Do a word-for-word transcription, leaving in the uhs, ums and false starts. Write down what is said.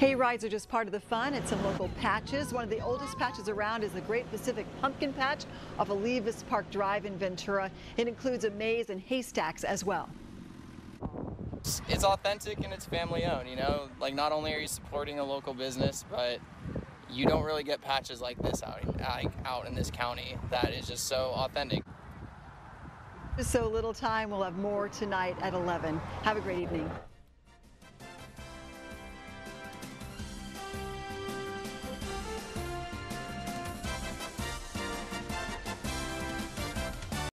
Hay rides are just part of the fun at some local patches. One of the oldest patches around is the Great Pacific Pumpkin Patch off Olivas Park Drive in Ventura. It includes a maze and haystacks as well. It's authentic and it's family owned, you know, like not only are you supporting a local business, but you don't really get patches like this out, like out in this county that is just so authentic. So little time, we'll have more tonight at eleven. Have a great evening.